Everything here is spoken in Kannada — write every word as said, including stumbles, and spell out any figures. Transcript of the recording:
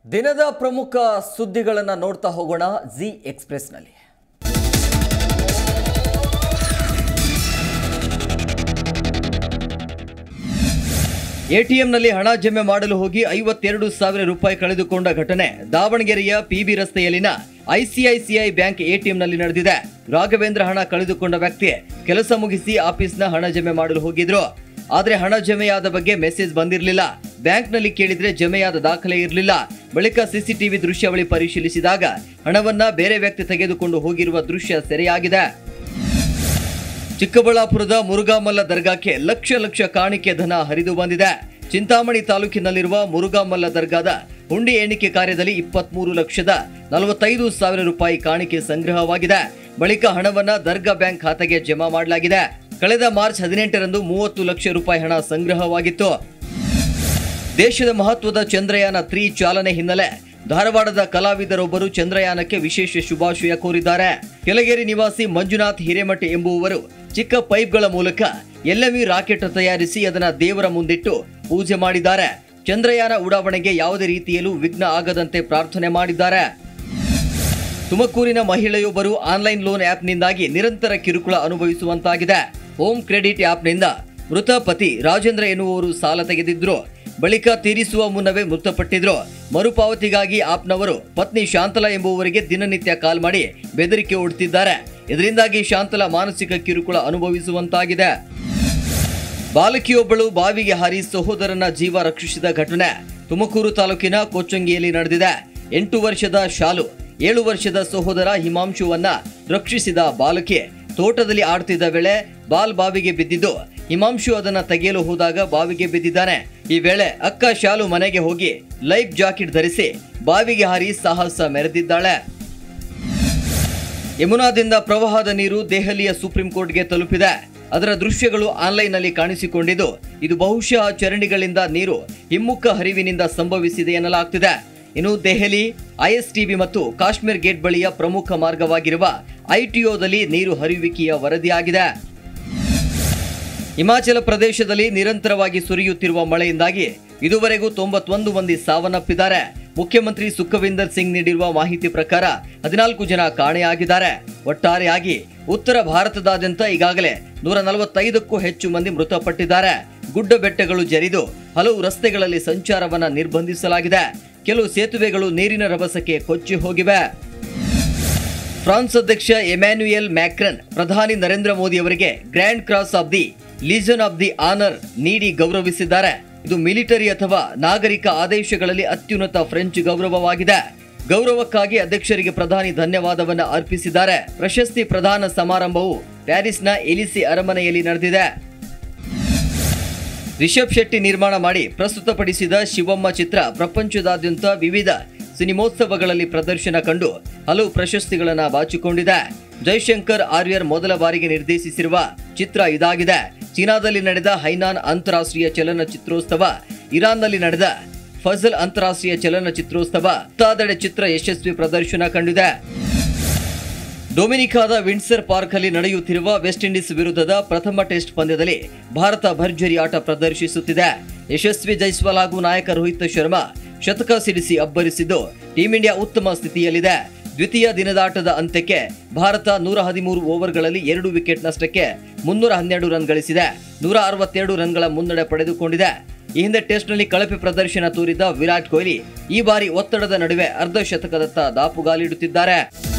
ದಿನದ ಪ್ರಮುಖ ಸುದ್ದಿಗಳನ್ನು ನೋಡ್ತಾ ಹೋಗೋಣ ಜಿ ಎಕ್ಸ್‌ಪ್ರೆಸ್ ನಲ್ಲಿ. ಎಟಿಎಂ ನಲ್ಲಿ ಹಣ ಜಮೆ ಮಾಡಲು ಹೋಗಿ ಐವತ್ತೆರಡು ಸಾವಿರ ರೂಪಾಯಿ ಕಳೆದುಕೊಂಡ ಘಟನೆ ದಾವಣಗೆರೆಯ ಪಿಬಿ ರಸ್ತೆಯಲ್ಲಿನ ಐಸಿಐಸಿಐ ಬ್ಯಾಂಕ್ ಎಟಿಎಂ ನಲ್ಲಿ ನಡೆದಿದೆ. ರಾಘವೇಂದ್ರ ಹಣ ಕಳೆದುಕೊಂಡ ವ್ಯಕ್ತಿ ಕೆಲಸ ಮುಗಿಸಿ ಆಫೀಸ್ನ ಹಣ ಜಮೆ ಮಾಡಲು ಹೋಗಿದ್ರು. ಆದರೆ ಹಣ ಜಮೆಯಾದ ಬಗ್ಗೆ ಮೆಸೇಜ್ ಬಂದಿರಲಿಲ್ಲ. ಬ್ಯಾಂಕ್ನಲ್ಲಿ ಕೇಳಿದ್ರೆ ಜಮೆಯಾದ ದಾಖಲೆ ಇರಲಿಲ್ಲ. ಬಳಿಕ ಸಿಸಿಟಿವಿ ದೃಶ್ಯಾವಳಿ ಪರಿಶೀಲಿಸಿದಾಗ ಹಣವನ್ನ ಬೇರೆ ವ್ಯಕ್ತಿ ತೆಗೆದುಕೊಂಡು ಹೋಗಿರುವ ದೃಶ್ಯ ಸೆರೆಯಾಗಿದೆ. ಚಿಕ್ಕಬಳ್ಳಾಪುರದ ಮುರುಘಾಮಲ್ಲ ದರ್ಗಾಕ್ಕೆ ಲಕ್ಷ ಲಕ್ಷ ಕಾಣಿಕೆ ಧನ ಹರಿದು ಬಂದಿದೆ. ಚಿಂತಾಮಣಿ ತಾಲೂಕಿನಲ್ಲಿರುವ ಮುರುಘಾಮಲ್ಲ ದರ್ಗಾದ ಹುಂಡಿ ಎಣಿಕೆ ಕಾರ್ಯದಲ್ಲಿ ಇಪ್ಪತ್ಮೂರು ಲಕ್ಷದ ನಲವತ್ತೈದು ಸಾವಿರ ರೂಪಾಯಿ ಕಾಣಿಕೆ ಸಂಗ್ರಹವಾಗಿದೆ. ಬಳಿಕ ಹಣವನ್ನ ದರ್ಗಾ ಬ್ಯಾಂಕ್ ಖಾತೆಗೆ ಜಮಾ ಮಾಡಲಾಗಿದೆ. ಕಳೆದ ಮಾರ್ಚ್ ಹದಿನೆಂಟರಂದು ಮೂವತ್ತು ಲಕ್ಷ ರೂಪಾಯಿ ಹಣ ಸಂಗ್ರಹವಾಗಿತ್ತು. ದೇಶದ ಮಹತ್ವದ ಚಂದ್ರಯಾನ ತ್ರೀ ಚಾಲನೆ ಹಿನ್ನೆಲೆ ಧಾರವಾಡದ ಕಲಾವಿದರೊಬ್ಬರು ಚಂದ್ರಯಾನಕ್ಕೆ ವಿಶೇಷ ಶುಭಾಶಯ ಕೋರಿದ್ದಾರೆ. ಕೆಳಗೇರಿ ನಿವಾಸಿ ಮಂಜುನಾಥ್ ಹಿರೇಮಠ ಎಂಬುವವರು ಚಿಕ್ಕ ಪೈಪ್ಗಳ ಮೂಲಕ ಎಲ್ಎಂವಿ ರಾಕೆಟ್ ತಯಾರಿಸಿ ಅದನ್ನ ದೇವರ ಮುಂದಿಟ್ಟು ಪೂಜೆ ಮಾಡಿದ್ದಾರೆ. ಚಂದ್ರಯಾನ ಉಡಾವಣೆಗೆ ಯಾವುದೇ ರೀತಿಯಲ್ಲೂ ವಿಘ್ನ ಆಗದಂತೆ ಪ್ರಾರ್ಥನೆ ಮಾಡಿದ್ದಾರೆ. ತುಮಕೂರಿನ ಮಹಿಳೆಯೊಬ್ಬರು ಆನ್ಲೈನ್ ಲೋನ್ ಆಪ್ನಿಂದಾಗಿ ನಿರಂತರ ಕಿರುಕುಳ ಅನುಭವಿಸುವಂತಾಗಿದೆ. ಹೋಮ್ ಕ್ರೆಡಿಟ್ ಆಪ್ನಿಂದ ಮೃತ ಪತಿ ರಾಜೇಂದ್ರ ಎನ್ನುವವರು ಸಾಲ ತೆಗೆದಿದ್ರು. ಬಳಿಕ ತೀರಿಸುವ ಮುನ್ನವೇ ಮೃತಪಟ್ಟಿದ್ರು. ಮರುಪಾವತಿಗಾಗಿ ಆಪ್ನವರು ಪತ್ನಿ ಶಾಂತಲಾ ಎಂಬುವವರಿಗೆ ದಿನನಿತ್ಯ ಕಾಲ್ ಮಾಡಿ ಬೆದರಿಕೆ ಒಡ್ತಿದ್ದಾರೆ. ಇದರಿಂದಾಗಿ ಶಾಂತಲಾ ಮಾನಸಿಕ ಕಿರುಕುಳ ಅನುಭವಿಸುವಂತಾಗಿದೆ. ಬಾಲಕಿಯೊಬ್ಬಳು ಬಾವಿಗೆ ಹಾರಿ ಸಹೋದರನ ಜೀವ ರಕ್ಷಿಸಿದ ಘಟನೆ ತುಮಕೂರು ತಾಲೂಕಿನ ಕೊಚ್ಚಂಗಿಯಲ್ಲಿ ನಡೆದಿದೆ. ಎಂಟು ವರ್ಷದ ಶಾಲು ಏಳು ವರ್ಷದ ಸಹೋದರ ಹಿಮಾಂಶುವನ್ನ ರಕ್ಷಿಸಿದ ಬಾಲಕಿ ತೋಟದಲ್ಲಿ ಆಡ್ತಿದ್ದ ವೇಳೆ ಬಾಲ್ ಬಾವಿಗೆ ಬಿದ್ದಿದ್ದು ಹಿಮಾಂಶು ಅದನ್ನ ತೆಗೆಯಲು ಹೋದಾಗ ಬಾವಿಗೆ ಬಿದ್ದಿದ್ದಾನೆ. ಈ ವೇಳೆ ಅಕ್ಕ ಶಾಲು ಮನೆಗೆ ಹೋಗಿ ಲೈಫ್ ಜಾಕೆಟ್ ಧರಿಸಿ ಬಾವಿಗೆ ಹಾರಿ ಸಾಹಸ ಮೆರೆದಿದ್ದಾಳೆ. ಯಮುನಾದಿಂದ ಪ್ರವಾಹದ ನೀರು ದೆಹಲಿಯ ಸುಪ್ರೀಂ ಕೋರ್ಟ್ಗೆ ತಲುಪಿದೆ. ಅದರ ದೃಶ್ಯಗಳು ಆನ್ಲೈನ್ ನಲ್ಲಿ ಕಾಣಿಸಿಕೊಂಡಿದ್ದು ಇದು ಬಹುಶಃ ಚರಂಡಿಗಳಿಂದ ನೀರು ಹಿಮ್ಮುಖ ಹರಿವಿನಿಂದ ಸಂಭವಿಸಿದೆ ಎನ್ನಲಾಗ್ತಿದೆ. ಇನ್ನು ದೆಹಲಿ ಐಎಸ್ಟಿಬಿ ಮತ್ತು ಕಾಶ್ಮೀರ್ ಗೇಟ್ ಬಳಿಯ ಪ್ರಮುಖ ಮಾರ್ಗವಾಗಿರುವ ಐಟಿಒದಲ್ಲಿ ನೀರು ಹರಿಯುವಿಕೆಯ ವರದಿಯಾಗಿದೆ. ಹಿಮಾಚಲ ಪ್ರದೇಶದಲ್ಲಿ ನಿರಂತರವಾಗಿ ಸುರಿಯುತ್ತಿರುವ ಮಳೆಯಿಂದಾಗಿ ಇದುವರೆಗೂ ತೊಂಬತ್ತೊಂದು ಮಂದಿ ಸಾವನ್ನಪ್ಪಿದ್ದಾರೆ. ಮುಖ್ಯಮಂತ್ರಿ ಸುಖವಿಂದರ್ ಸಿಂಗ್ ನೀಡಿರುವ ಮಾಹಿತಿ ಪ್ರಕಾರ ಹದಿನಾಲ್ಕು ಜನ ಕಾಣೆಯಾಗಿದ್ದಾರೆ. ಒಟ್ಟಾರೆಯಾಗಿ ಉತ್ತರ ಭಾರತದಾದ್ಯಂತ ಈಗಾಗಲೇ ನೂರ ನಲವತ್ತೈದಕ್ಕೂ ಹೆಚ್ಚು ಮಂದಿ ಮೃತಪಟ್ಟಿದ್ದಾರೆ. ಗುಡ್ಡ ಬೆಟ್ಟಗಳು ಜರಿದು ಹಲವು ರಸ್ತೆಗಳಲ್ಲಿ ಸಂಚಾರವನ್ನ ನಿರ್ಬಂಧಿಸಲಾಗಿದೆ. ಕೆಲವು ಸೇತುವೆಗಳು ನೀರಿನ ರಭಸಕ್ಕೆ ಕೊಚ್ಚಿ ಹೋಗಿವೆ. ಫ್ರಾನ್ಸ್ ಅಧ್ಯಕ್ಷ ಎಮ್ಯಾನ್ಯುಯಲ್ ಮ್ಯಾಕ್ರನ್ ಪ್ರಧಾನಿ ನರೇಂದ್ರ ಮೋದಿ ಅವರಿಗೆ Grand Cross of the Legion of the Honour ನೀಡಿ ಗೌರವಿಸಿದ್ದಾರೆ. ಇದು ಮಿಲಿಟರಿ ಅಥವಾ ನಾಗರಿಕ ಆದೇಶಗಳಲ್ಲಿ ಅತ್ಯುನ್ನತ ಫ್ರೆಂಚ್ ಗೌರವವಾಗಿದೆ. ಗೌರವಕ್ಕಾಗಿ ಅಧ್ಯಕ್ಷರಿಗೆ ಪ್ರಧಾನಿ ಧನ್ಯವಾದವನ್ನು ಅರ್ಪಿಸಿದ್ದಾರೆ. ಪ್ರಶಸ್ತಿ ಪ್ರದಾನ ಸಮಾರಂಭವು ಪ್ಯಾರಿಸ್ನ ಎಲಿಸಿ ಅರಮನೆಯಲ್ಲಿ ನಡೆದಿದೆ. ರಿಷಬ್ ಶೆಟ್ಟಿ ನಿರ್ಮಾಣ ಮಾಡಿ ಪ್ರಸ್ತುತಪಡಿಸಿದ ಶಿವಮ್ಮ ಚಿತ್ರ ಪ್ರಪಂಚದಾದ್ಯಂತ ವಿವಿಧ ಸಿನಿಮೋತ್ಸವಗಳಲ್ಲಿ ಪ್ರದರ್ಶನ ಕಂಡು ಹಲವು ಪ್ರಶಸ್ತಿಗಳನ್ನು ಬಾಚಿಕೊಂಡಿದೆ. ಜೈಶಂಕರ್ ಆರ್ಯರ್ ಮೊದಲ ಬಾರಿಗೆ ನಿರ್ದೇಶಿಸಿರುವ ಚಿತ್ರ ಇದಾಗಿದೆ. ಚೀನಾದಲ್ಲಿ ನಡೆದ ಹೈನಾನ್ ಅಂತಾರಾಷ್ಟ್ರೀಯ ಚಲನಚಿತ್ರೋತ್ಸವ, ಇರಾನ್ನಲ್ಲಿ ನಡೆದ ಫಜಲ್ ಅಂತಾರಾಷ್ಟ್ರೀಯ ಚಲನಚಿತ್ರೋತ್ಸವ ಮುಂತಾದೆಡೆ ಚಿತ್ರ ಯಶಸ್ವಿ ಪ್ರದರ್ಶನ ಕಂಡಿದೆ. ಡೊಮಿನಿಕಾದ ವಿಂಡ್ಸರ್ ಪಾರ್ಕ್ ಅಲ್ಲಿ ನಡೆಯುತ್ತಿರುವ ವೆಸ್ಟ್ ಇಂಡೀಸ್ ವಿರುದ್ಧದ ಪ್ರಥಮ ಟೆಸ್ಟ್ ಪಂದ್ಯದಲ್ಲಿ ಭಾರತ ಭರ್ಜರಿ ಆಟ ಪ್ರದರ್ಶಿಸುತ್ತಿದೆ. ಯಶಸ್ವಿ ಜೈಸ್ವಾಲ್ ಹಾಗೂ ನಾಯಕ ರೋಹಿತ್ ಶರ್ಮಾ ಶತಕ ಸಿಡಿಸಿ ಅಬ್ಬರಿಸಿದ್ದು ಟೀಂ ಇಂಡಿಯಾ ಉತ್ತಮ ಸ್ಥಿತಿಯಲ್ಲಿದೆ. ದ್ವಿತೀಯ ದಿನದಾಟದ ಅಂತ್ಯಕ್ಕೆ ಭಾರತ ನೂರ ಹದಿಮೂರು ಓವರ್ಗಳಲ್ಲಿ ಎರಡು ವಿಕೆಟ್ ನಷ್ಟಕ್ಕೆ ಮುನ್ನೂರ ಹನ್ನೆರಡು ರನ್ ಗಳಿಸಿದೆ. ನೂರ ಅರವತ್ತೆರಡು ರನ್ಗಳ ಮುನ್ನಡೆ ಪಡೆದುಕೊಂಡಿದೆ. ಈ ಹಿಂದೆ ಟೆಸ್ಟ್ನಲ್ಲಿ ಕಳಪೆ ಪ್ರದರ್ಶನ ತೋರಿದ್ದ ವಿರಾಟ್ ಕೊಹ್ಲಿ ಈ ಬಾರಿ ಒತ್ತಡದ ನಡುವೆ ಅರ್ಧ ಶತಕದತ್ತ ದಾಪುಗಾಲಿಡುತ್ತಿದ್ದಾರೆ.